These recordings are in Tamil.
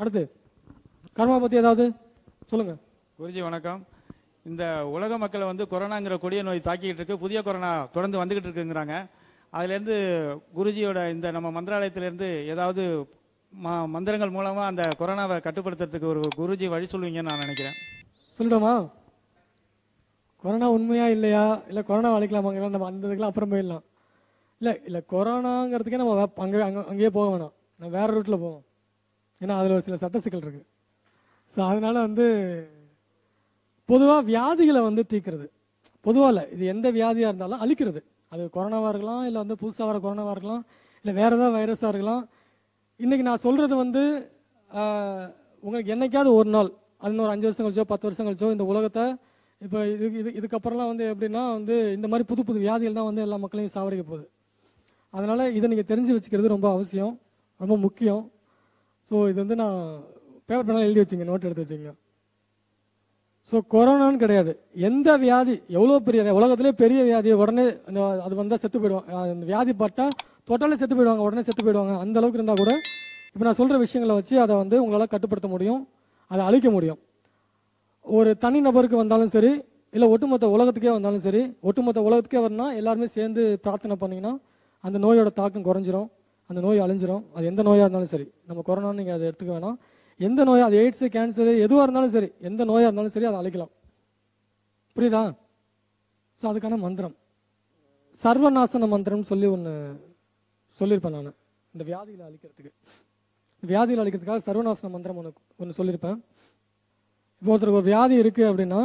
அடுத்து கர்மா பற்றி ஏதாவது சொல்லுங்கள். குருஜி வணக்கம். இந்த உலக மக்களை வந்து கொரோனாங்கிற கொடிய நோய் தாக்கிட்டு இருக்கு. புதிய கொரோனா தொடர்ந்து வந்துகிட்டு இருக்குங்கிறாங்க. அதுலேருந்து குருஜியோட இந்த நம்ம மந்திராலயத்திலேருந்து ஏதாவது மந்திரங்கள் மூலமாக அந்த கொரோனாவை கட்டுப்படுத்துறதுக்கு ஒரு குருஜி வழி சொல்லுவீங்கன்னு நான் நினைக்கிறேன். சொல்லிட்டோமா? கொரோனா உண்மையா இல்லையா, இல்லை கொரோனா அழைக்கலாமாங்களா, நம்ம அந்த இதுக்கெல்லாம் அப்புறம் போயிடலாம். இல்லை கொரோனாங்கிறதுக்கே நம்ம அங்கேயே போக வேணாம், நம்ம வேறு ரூட்டில் போவோம். ஏன்னா அதில் ஒரு சில சட்ட சிக்கல் இருக்குது. ஸோ அதனால் பொதுவாக வியாதிகளை தீர்க்கிறது, பொதுவாக இல்லை, இது எந்த வியாதியாக இருந்தாலும் அழிக்கிறது. அது கொரோனாவாக இருக்கலாம், இல்லை புதுசாக வர கொரோனாவாக இருக்கலாம், இல்லை வேறு ஏதாவது வைரஸாக இருக்கலாம். இன்றைக்கி நான் சொல்கிறது உங்களுக்கு என்னைக்காவது ஒரு நாள், அது இன்னொரு 5 வருஷம் கழிச்சோ 10 வருஷம் கழிச்சோ இந்த உலகத்தை இப்போ இதுக்கப்புறம்லாம் எப்படின்னா இந்த மாதிரி புது புது வியாதிகள் தான் எல்லா மக்களையும் சாவடிக்க போகுது. அதனால் இதை நீங்கள் தெரிஞ்சு வச்சுக்கிறது ரொம்ப அவசியம், ரொம்ப முக்கியம். ஸோ இது நான் பேப்பர் பண்ணால் எழுதி வச்சுங்க, நோட் எடுத்து வச்சுங்க. ஸோ கொரோனான்னு கிடையாது, எந்த வியாதி எவ்வளோ பெரிய உலகத்திலே பெரிய வியாதி உடனே அது வந்தால் செத்து போயிடுவாங்க. அந்த வியாதி பட்டால் தொட்டாலே செத்து போயிடுவாங்க, உடனே செத்து போயிடுவாங்க. அந்த அளவுக்கு இருந்தால் கூட இப்போ நான் சொல்கிற விஷயங்களை வச்சு அதை உங்களால் கட்டுப்படுத்த முடியும், அதை அழிக்க முடியும். ஒரு தனி நபருக்கு வந்தாலும் சரி, இல்லை ஒட்டுமொத்த உலகத்துக்கே வந்தாலும் சரி, ஒட்டுமொத்த உலகத்துக்கே வரணும்னா எல்லாருமே சேர்ந்து பிரார்த்தனை பண்ணிங்கன்னா அந்த நோயோட தாக்கம் குறைஞ்சிரும், அந்த நோய் அழிஞ்சிரும். அது எந்த நோயாக இருந்தாலும் சரி, நம்ம கொரோனான்னு நீங்கள் அதை எடுத்துக்க வேணாம். எந்த நோய், அது எய்ட்ஸு, கேன்சரு, எதுவாக இருந்தாலும் சரி, எந்த நோயாக இருந்தாலும் சரி அதை அழிக்கலாம். புரியுதா? ஸோ அதுக்கான மந்திரம் சர்வநாசன மந்திரம்னு சொல்லி ஒன்று சொல்லியிருப்பேன் நான். இந்த வியாதிகளை அழிக்கிறதுக்கு, வியாதிகளை அழிக்கிறதுக்காக சர்வநாசன மந்திரம் ஒன்று சொல்லியிருப்பேன். இப்போ ஒருத்தருக்கு ஒரு வியாதி இருக்குது அப்படின்னா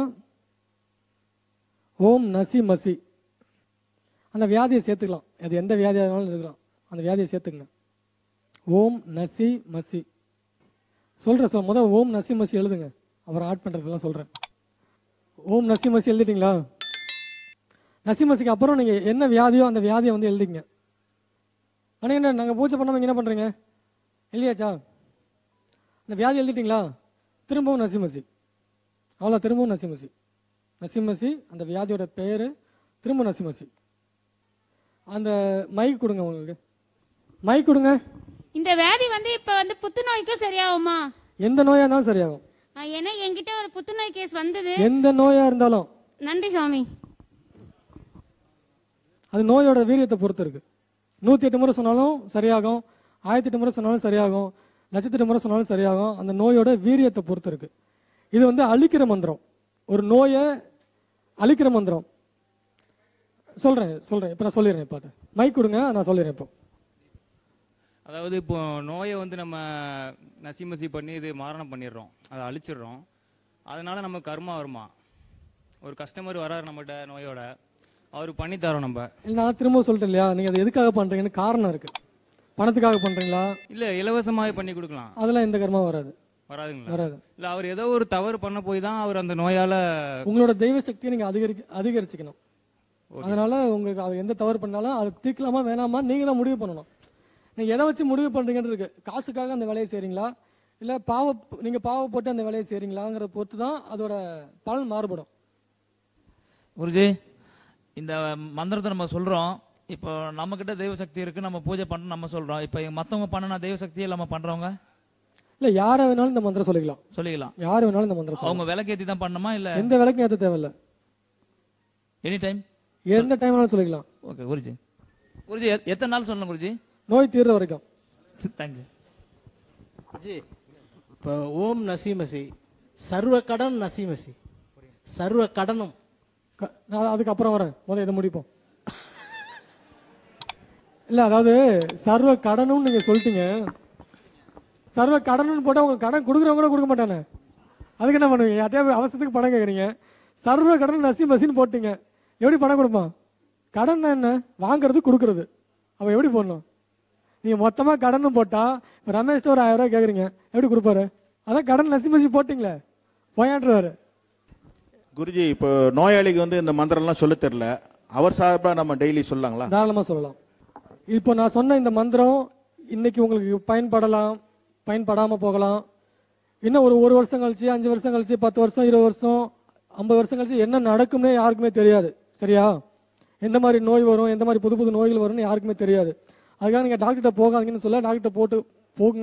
ஓம் நசி மசி அந்த வியாதியை சேர்த்துக்கலாம். அது எந்த வியாதியாக இருந்தாலும் இருக்கலாம், அந்த வியாதியை சேர்த்துக்கங்க. ஓம் நசி மசி சொல்கிறேன். முதல் ஓம் நசி மசி எழுதுங்க, அப்புறம் ஆட் பண்ணுறதுலாம் சொல்கிறேன். ஓம் நசி மசி எழுதிட்டீங்களா? நசி மசிக்கு அப்புறம் நீங்கள் என்ன வியாதியோ அந்த வியாதியை எழுதிங்க. ஆனால் என்ன நாங்கள் பூஜை பண்ணாமல் என்ன பண்ணுறீங்க? எழுதியாச்சா? அந்த வியாதி எழுதிட்டீங்களா? திரும்பவும் நசி மசி, அவ்வளோ, திரும்பவும் நசி மசி, நசி மசி, அந்த வியாதியோட பேர் திரும்ப நசி மசி. அந்த மைக் கொடுங்க, உங்களுக்கு மைக் கொடுங்க. இந்த வியாதி இப்ப புத்துநோய்க்கும் சரியாகுமா? எந்த நோயா இருந்தாலும் சரியாகும். ஏன்னா என்கிட்ட ஒரு புத்துநோய் கேஸ் வந்தது. எந்த நோயா இருந்தாலும். நன்றி சாமி. அது நோயோட வீரியத்தை பொறுத்து இருக்கு. 108 முறை சொன்னாலும் சரியாகும், 1008 முறை சொன்னாலும் சரியாகும், 108 முறை சொன்னாலும் சரியாகும். அந்த நோயோட வீரியத்தை பொறுத்து இருக்கு. இது அழிக்கிற மந்திரம், ஒரு நோயை அழிக்கிற மந்திரம். சொல்றேன் இப்போ நான் சொல்லிடுறேன். இப்போ மைக் கொடுங்க, நான் சொல்லிடுறேன். இப்போ அதாவது இப்போ நோயை நம்ம நசிமசி பண்ணி இது மாரணம் பண்ணிடுறோம், அதை அழிச்சிடுறோம். அதனால நம்ம கர்மா வருமா? ஒரு கஸ்டமர் வராரு நம்மகிட்ட நோயோட, அவருக்கு பண்ணி தரோம் நம்ம. நான் திரும்ப சொல்லிட்டேன் இல்லையா, நீங்க அதை எதுக்காக பண்றீங்கன்னு காரணம் இருக்கு. பணத்துக்காக பண்றீங்களா? இல்ல இலவசமாவே பண்ணி கொடுக்கலாம். அதெல்லாம் எந்த கர்மா வராது. வராதுங்களா? வராது. இல்ல அவர் ஏதோ ஒரு தவறு பண்ண போய் தான் அவர் அந்த நோயால. உங்களோட தெய்வ சக்தியை நீங்க அதிகரிச்சுக்கணும். அதனால உங்களுக்கு அவர் எந்த தவறு பண்ணாலும் அது தீர்க்கலாமா வேணாமா நீங்க தான் முடிவு பண்ணணும். நீங்க எதை வச்சு முடிவு பண்றீங்கன்னு இருக்கு. காசுக்காக அந்த வேலையை செய்றீங்களா, இல்ல நீங்க பாவப்பட்டு அந்த வேலையை செய்றீங்களாங்கிற பொறுத்து தான் அதோட பலன் மாறுபடும். குருஜி, இந்த மந்திரத்தை நம்ம சொல்றோம். இப்போ நம்ம கிட்ட தெய்வ சக்தி இருக்கு, நம்ம பூஜை பண்ண நம்ம சொல்றோம். இப்போ மத்தவங்க பண்ணனா தெய்வ சக்தியை நம்ம பண்றவங்க இல்ல யார வேணாலும் இந்த மந்திரம் சொல்லிக்கலாம். யார் வேணாலும் இந்த மந்திரம் அவங்க விளக்கேத்தி தான் பண்ணணுமா? இல்ல எந்த விளக்கும் ஏற்ற தேவையில்ல, எனி டைம், எந்த டைம் வேணாலும் சொல்லிக்கலாம். ஓகே குருஜி. குருஜி எத்தனை நாள் சொல்லணும் குருஜி? நோய் தீர்ற வரைக்கும். தேங்க்யூ குருஜி. இப்போ ஓம் நசிமசி, சர்வ கடன் நசிமசி, சர்வ கடனும். நான் அதுக்கப்புறம் வரேன், முதல்ல இதை முடிப்போம். இல்ல அதாவது சர்வ கடனும் நீங்க சொல்லிட்டீங்க. சர்வ கடனும் போட்டா உங்களுக்கு கடன் கொடுக்குறவங்க கூட கொடுக்க மாட்டானே, அதுக்கு என்ன பண்ணுவீங்க? யார்ட்டையா அவசரத்துக்கு பணம் கேட்குறீங்க, சர்வ கடன் நசி மசின்னு போட்டீங்க, எப்படி பணம் கொடுப்பான்? கடன் என்ன? வாங்குறது கொடுக்கறது. அப்ப எப்படி போடணும்? நீங்க மொத்தமா கடன் போட்டா ரமேஷ் ஒரு 1000 ரூபாய் கேக்குறீங்க, எப்படி கொடுப்பாரு? அதான் கடன் நசி மசி போட்டீங்களே, போயாண்டுருவாரு. குருஜி, இப்போ நோயாளிக்கு இந்த மந்திரம்லாம் சொல்ல தெரியல, அவர் சார்பா நம்ம டெய்லி சொல்லலாங்களா? தாராளமா சொல்லலாம். இப்போ நான் சொன்ன இந்த மந்திரம் இன்னைக்கு உங்களுக்கு பயன்படலாம், பயன்படாம போகலாம். இன்னும் ஒரு வருஷம் கழிச்சு, 5 வருஷம் கழிச்சு, 10 வருஷம், 20 வருஷம், 50 வருஷம் கழிச்சு என்ன நடக்கும்னே யாருக்குமே தெரியாது. சரியா? எந்த மாதிரி நோய் வரும், எந்த மாதிரி புது புது நோய்கள் வரும்னு யாருக்குமே தெரியாது. அதுக்காக நீங்கள் டாக்டர்கிட்ட போகாதீங்கன்னு சொல்ல, டாக்டர்கிட்ட போங்க.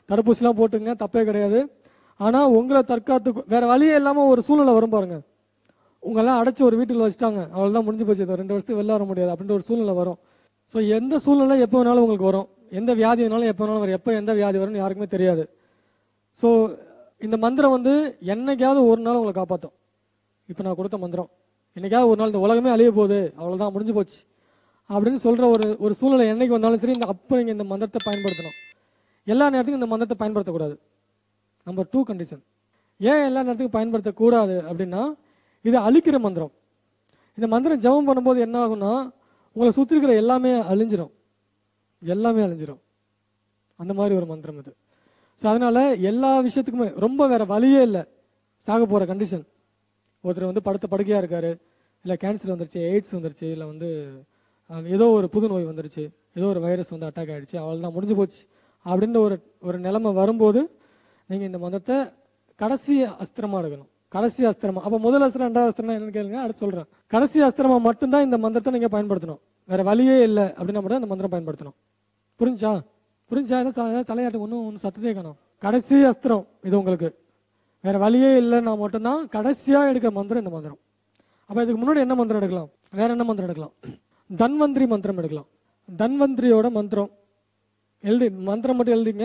தடுப்பூசிலாம் போட்டுங்க, தப்பே கிடையாது. ஆனால் உங்களை தற்காத்து வேற வழியே இல்லாமல் ஒரு சூழ்நிலை வரும் பாருங்க. உங்களெல்லாம் அடைச்சி ஒரு வீட்டில் வச்சுட்டாங்க, அவ்வளோதான் முடிஞ்சு போச்சு, 2 வருஷத்துக்கு வெளில வர முடியாது அப்படின்ற ஒரு சூழ்நிலை வரும். ஸோ எந்த சூழ்நிலை எப்போ வேணாலும் உங்களுக்கு வரும், எந்த வியாதி வேணாலும் எப்போ வேணாலும் வரும், எப்போ எந்த வியாதி வரும்னு யாருக்குமே தெரியாது. ஸோ இந்த மந்திரம் வந்து என்னைக்காவது ஒரு நாள் உங்களை காப்பாற்றும். இப்போ நான் கொடுத்த மந்திரம் என்னைக்காவது ஒரு நாள் இந்த உலகமே அழிய போகுது, அவ்வளோதான் முடிஞ்சு போச்சு அப்படின்னு சொல்கிற ஒரு சூழ்நிலை என்னைக்கு வந்தாலும் சரி, அப்போ நீங்கள் இந்த மந்திரத்தை பயன்படுத்தணும். எல்லா நேரத்துக்கும் இந்த மந்திரத்தை பயன்படுத்தக்கூடாது. Number 2 condition. ஏன் எல்லா நேரத்துக்கும் பயன்படுத்தக்கூடாது அப்படின்னா, இது அழிக்கிற மந்திரம். இந்த மந்திரம் ஜெபம் பண்ணும்போது என்ன ஆகும்னா, உங்களை சுற்றி இருக்கிற எல்லாமே அழிஞ்சிரும், எல்லாமே அழிஞ்சிரும். அந்த மாதிரி ஒரு மந்திரம் இது. ஸோ அதனால எல்லா விஷயத்துக்குமே ரொம்ப வேற வழியே இல்லை. சாக போகிற கண்டிஷன், ஒருத்தர் வந்து படுக்கையாக இருக்காரு, இல்லை கேன்சர் வந்துருச்சு, எய்ட்ஸ் வந்துருச்சு, இல்லை வந்து ஏதோ ஒரு புது நோய் வந்துருச்சு, ஏதோ ஒரு வைரஸ் வந்து அட்டாக் ஆகிடுச்சு, அவ்வளோதான் முடிஞ்சு போச்சு அப்படின்ற ஒரு நிலைமை வரும்போது நீங்கள் இந்த மந்திரத்தை கடைசி அஸ்திரமாக எடுக்கணும். கடைசி அஸ்திரமா, அப்போ முதல் அஸ்திரம் 2வது அஸ்திரம் என்னன்னு கேளுங்க, அடுத்து சொல்கிறேன். கடைசி அஸ்திரமா மட்டும்தான் இந்த மந்திரத்தை நீங்கள் பயன்படுத்தணும். வேற வழியே இல்லை அப்படின்னா மட்டும் இந்த மந்திரம் பயன்படுத்தணும். புரிஞ்சா? ஏதாவது தலையாட்டு ஒன்றும் சத்தத்தையே காணும். கடைசி அஸ்திரம் இது உங்களுக்கு. வேற வழியே இல்லைன்னா மட்டும்தான் கடைசியாக எடுக்கிற மந்திரம் இந்த மந்திரம். அப்போ இதுக்கு முன்னாடி என்ன மந்திரம் எடுக்கலாம்? வேற என்ன மந்திரம் எடுக்கலாம்? தன்வந்திரி மந்திரம் எடுக்கலாம். தன்வந்திரியோட மந்திரம் மந்திரம் மட்டும் எழுதிங்க.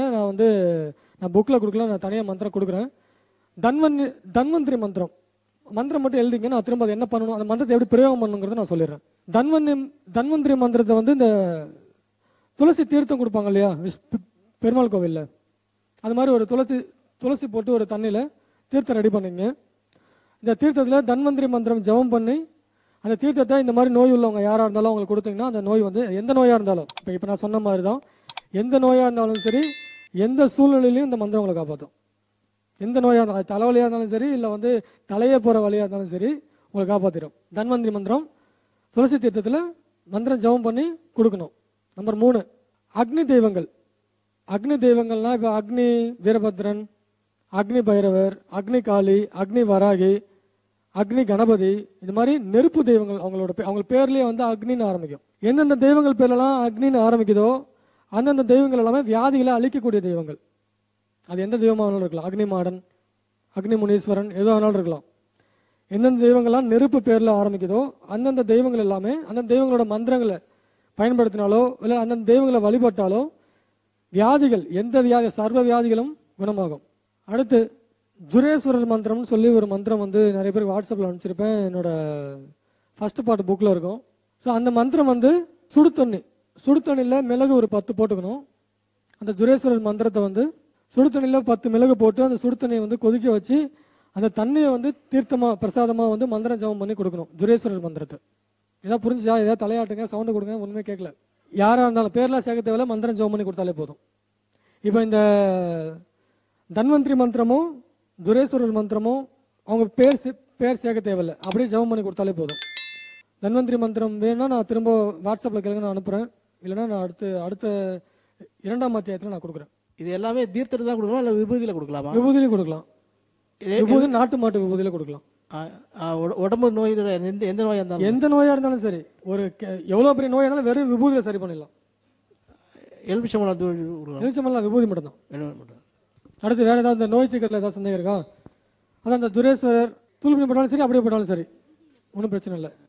நான் புக்கில் கொடுக்கல, நான் தனியாக மந்திரம் கொடுக்குறேன். தன்வந்திரி மந்திரம் மட்டும் எழுதிங்க. நான் திரும்ப அதை என்ன பண்ணணும், அந்த மந்திரத்தை எப்படி பிரயோகம் பண்ணணுங்கிறத நான் சொல்லிடுறேன். தன்வந்திரி மந்திரத்தை வந்து இந்த துளசி தீர்த்தம் கொடுப்பாங்க இல்லையா பெருமாள் கோவிலில், அது மாதிரி ஒரு துளசி போட்டு ஒரு தண்ணியில் தீர்த்தம் ரெடி பண்ணிங்க. இந்த தீர்த்தத்தில் தன்வந்திரி மந்திரம் ஜெபம் பண்ணி அந்த தீர்த்தத்தை இந்த மாதிரி நோய் உள்ளவங்க யாராக இருந்தாலும் அவங்களுக்கு கொடுத்தீங்கன்னா, அந்த நோய் வந்து எந்த நோயாக இருந்தாலும், இப்போ நான் சொன்ன மாதிரி தான், எந்த நோயாக இருந்தாலும் சரி, எந்த சூழ்நிலையிலையும் இந்த மந்திரம் உங்களை காப்பாற்றும். எந்த நோயாக இருந்தாலும், தலைவலியாக இருந்தாலும் சரி, இல்லை வந்து தலையே போகிற வழியாக இருந்தாலும் சரி, உங்களை காப்பாற்றிடும். தன்வந்திரி மந்திரம் துளசி தீர்த்தத்தில் மந்திரம் ஜெபம் பண்ணி கொடுக்கணும். நம்பர் 3, அக்னி தெய்வங்கள். அக்னி தெய்வங்கள்னா இப்போ அக்னி வீரபத்ரன், அக்னி பைரவர், அக்னி காளி, அக்னி வராகி, அக்னி கணபதி, இது மாதிரி நெருப்பு தெய்வங்கள். அவங்க பேர்லேயே வந்து அக்னின்னு ஆரம்பிக்கும். எந்தெந்த தெய்வங்கள் பேர்லாம் அக்னின்னு ஆரம்பிக்குதோ அந்தந்த தெய்வங்கள் எல்லாமே வியாதிகளை அழிக்கக்கூடிய தெய்வங்கள். அது எந்த தெய்வமாக வேணாலும் இருக்கலாம். அக்னி மாடன், அக்னி முனீஸ்வரன், எதோ வேணாலும் இருக்கலாம். எந்தெந்த தெய்வங்கள்லாம் நெருப்பு பேரில் ஆரம்பிக்குதோ அந்தந்த தெய்வங்கள் எல்லாமே அந்தந்த தெய்வங்களோட மந்திரங்களை பயன்படுத்தினாலோ இல்லை அந்தந்த தெய்வங்களை வழிபட்டாலோ வியாதிகள், எந்த வியாதி, சர்வ வியாதிகளும் குணமாகும். அடுத்து ஜுரேஸ்வரர் மந்திரம்னு சொல்லி ஒரு மந்திரம் வந்து நிறைய பேருக்கு வாட்ஸ்அப்பில் அனுப்பிச்சிருப்பேன். என்னோட ஃபர்ஸ்ட் பார்ட் புக்கில் இருக்கும். ஸோ அந்த மந்திரம் வந்து சுடுதண்ணியில் மிளகு ஒரு 10 போட்டுக்கணும். அந்த ஜுரேஸ்வரர் மந்திரத்தை வந்து சுடுதண்ணியில் 10 மிளகு போட்டு அந்த சுடுதண்ணியை வந்து கொதிக்க வச்சு அந்த தண்ணியை வந்து தீர்த்தமாக பிரசாதமாக வந்து மந்திரம் ஜபம் பண்ணி கொடுக்கணும். ஜுரேஸ்வரர் மந்திரத்தை ஏதாவது புரிஞ்சா, ஏதாவது தலையாட்டுங்க, சவுண்டு கொடுங்க, ஒன்றுமே கேட்கல. யாராக இருந்தாலும் பேர்லாம் சேர்க்க தேவையில்ல, மந்திரம் ஜபம் பண்ணி கொடுத்தாலே போதும். இப்போ இந்த தன்வந்திரி மந்திரமும் ஜுரேஸ்வரர் மந்திரமும் அவங்க பேர் சேர்க்க தேவையில்லை, அப்படியே ஜபம் பண்ணி கொடுத்தாலே போதும். தன்வந்திரி மந்திரம் வேணும்னா நான் திரும்ப வாட்ஸ்அப்பில் கேளுங்க, நான் அனுப்புகிறேன். இல்லைன்னா நான் அடுத்த 2ஆம் அத்தியாயத்தில் நான் கொடுக்குறேன். இது எல்லாமே தீர்த்தத்தை தான் கொடுக்கலாம், இல்லை விபூதியில் கொடுக்கலாமா? விபூதியிலையும் கொடுக்கலாம். விபூதி நாட்டு மாட்டு விபூதியில் கொடுக்கலாம். உடம்பு நோய் எந்த நோயாக இருந்தாலும், எந்த நோயாக இருந்தாலும் சரி, எவ்வளோ பெரிய நோயாக இருந்தாலும் வெறும் விபூதியில் சரி பண்ணிடலாம். எலுமிச்சம்பழம் விபூதி மட்டும்தான். அடுத்து வேற ஏதாவது நோய் தீர்க்கறதுல ஏதாவது சந்தேகம் இருக்கா? அதான் அந்த ஜுரேஸ்வரர் தூள்பணி போட்டாலும் சரி, அப்படியே போட்டாலும் சரி, ஒன்றும் பிரச்சனை இல்லை.